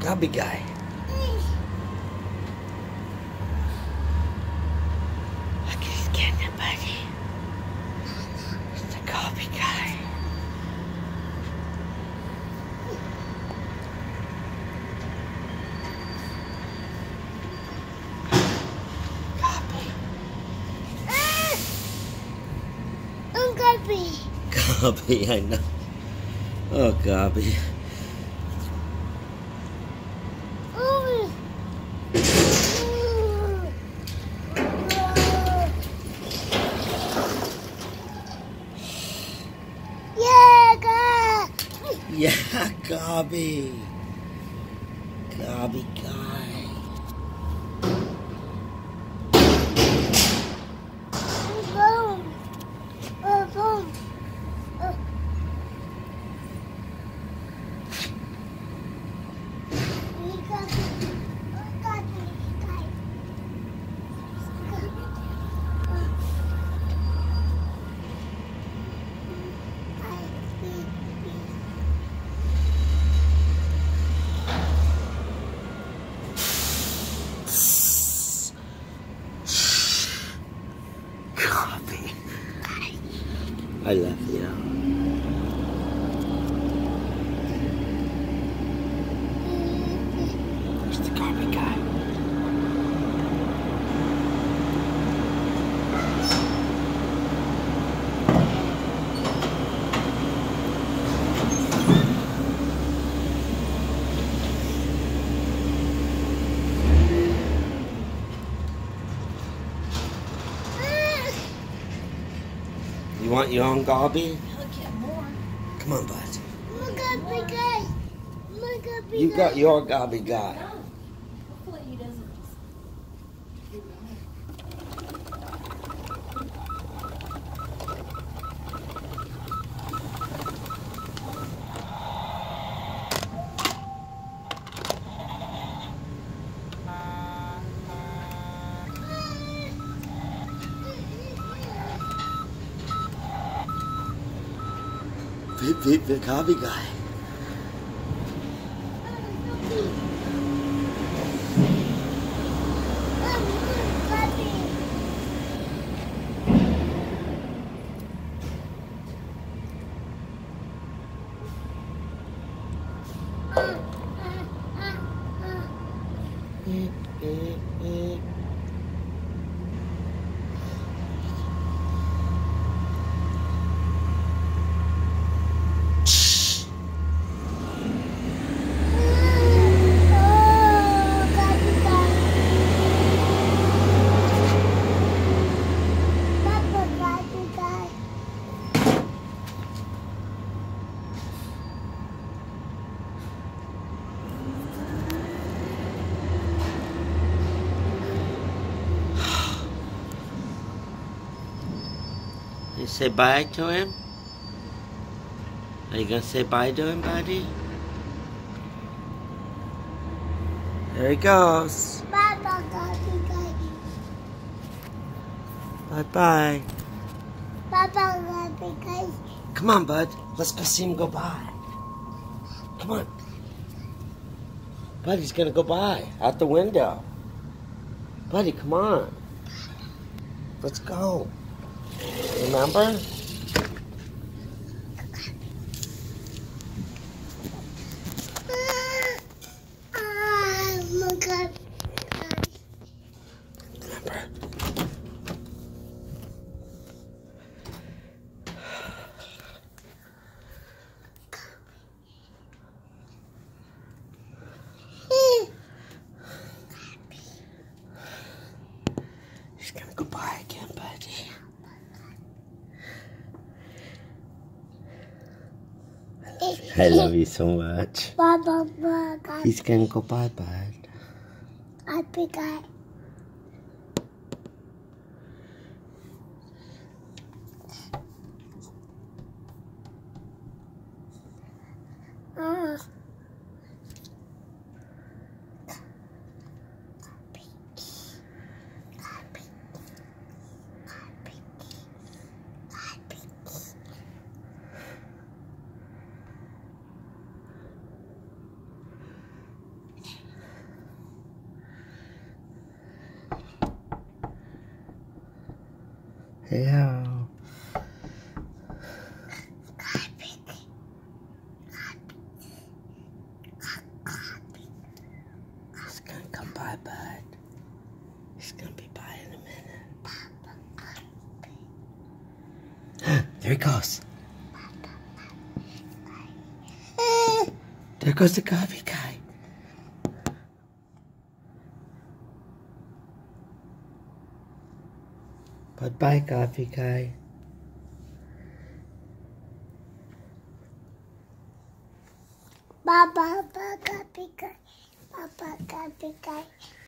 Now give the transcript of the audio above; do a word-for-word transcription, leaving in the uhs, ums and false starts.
Garby Guy. Look, he's getting it, buddy. It's the Garby Guy. Garby. I'm Garby. Garby, I know. Oh, Garby. Yeah, Garby. Garby Guy. Boom. Oh, boom. Oh. We got it. We got it, guys. Garby. I love you. There's the Garby Guy. You want your own Garby? I'll get more. Come on, bud. My Garby Guy. My Garby You Guy. got your Garby Guy. Hopefully he doesn't. Beep, beep, the Garby Guy. You say bye to him? Are you gonna say bye to him, buddy? There he goes. Bye, bye, Garby Guy. Bye-bye. Bye, bye, Garby Guy. Come on, bud. Let's go see him go by. Come on. Buddy's gonna go by. Out the window. Buddy, come on. Let's go. Remember? Ah, my God. Remember? He's gonna go by again, buddy. I love you so much. Bye, bye, bye, Garby. He's gonna go bye, bud. Garby Guy. Ah. Hello. He's gonna come by, bud. He's gonna be by in a minute. There he goes. There goes the Garby Guy. But bye, Garby Guy. Bye bye bye Garby Guy. Bye bye Garby Guy.